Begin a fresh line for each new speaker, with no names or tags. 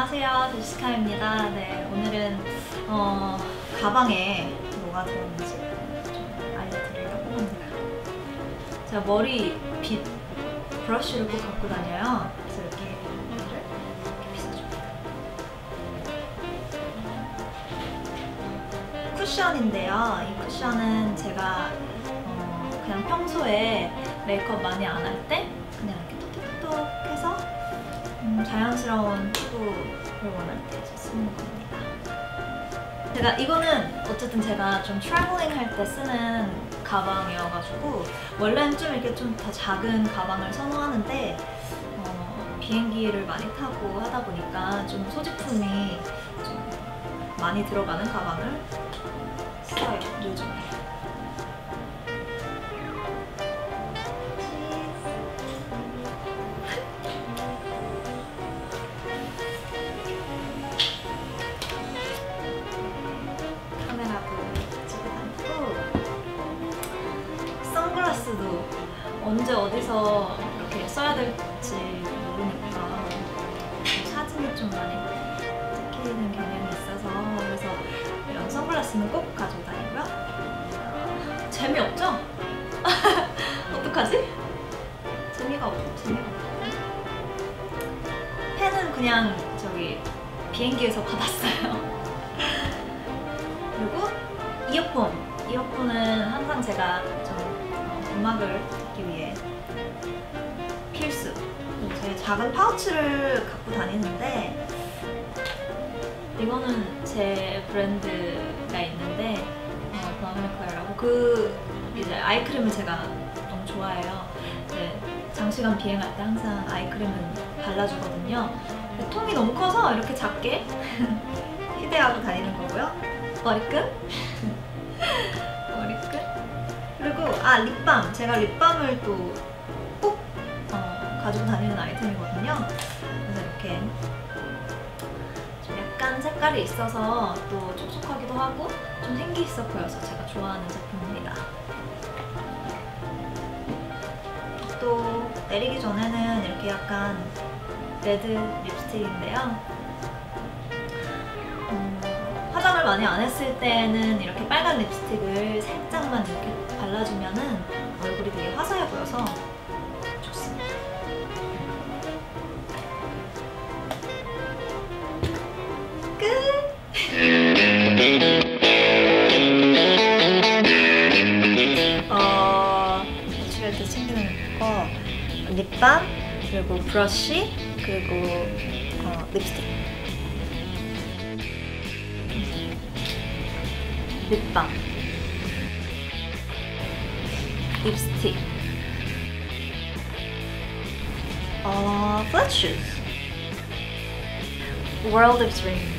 안녕하세요, 제시카입니다. 네, 오늘은 가방에 뭐가 들어있는지 좀 알려드리려고 합니다. 제가 머리 빗 브러쉬를 꼭 갖고 다녀요. 그래서 이렇게 빗어줍니다. 쿠션인데요. 이 쿠션은 제가 그냥 평소에 메이크업 많이 안 할 때 그냥 이렇게 톡톡톡 해서 자연스러운 피부를 원할 때 쓰는 겁니다. 이거는 어쨌든 제가 좀 트래블링 할 때 쓰는 가방이어가지고 원래는 좀 이렇게 좀 더 작은 가방을 선호하는데 비행기를 많이 타고 하다 보니까 좀 소지품이 좀 많이 들어가는 가방을 써요, 요즘에. 선글라스도 언제 어디서 이렇게 써야 될지 모르니까 사진이 좀 많이 찍히는 경향이 있어서 그래서 이런 선글라스는 꼭 가지고 다니고요. 재미없죠? 어떡하지? 재미가 없고 펜은 그냥 저기 비행기에서 받았어요. 그리고 이어폰은 항상 제가 좀 음악을 듣기 위해 필수. 제 작은 파우치를 갖고 다니는데 이거는 제 브랜드가 있는데 라고 이제 아이크림을 제가 너무 좋아해요. 이제 장시간 비행할 때 항상 아이크림은 발라주거든요. 통이 너무 커서 이렇게 작게 휴대하고 다니는 거고요. 머리끈? 그리고 립밤! 제가 립밤을 또 꼭 가지고 다니는 아이템이거든요. 그래서 이렇게 좀 약간 색깔이 있어서 또 촉촉하기도 하고 좀 생기 있어 보여서 제가 좋아하는 제품입니다. 또 내리기 전에는 이렇게 약간 레드 립스틱인데요. 화장을 많이 안 했을 때는 이렇게 빨간 립스틱을 살짝만 이렇게 발라주면은 얼굴이 되게 화사해 보여서 좋습니다. 끝! 외출할 때 챙기는 거 립밤, 그리고 브러쉬, 그리고 립스틱. 립밤, 립스틱, flat shoes, World of Dreams.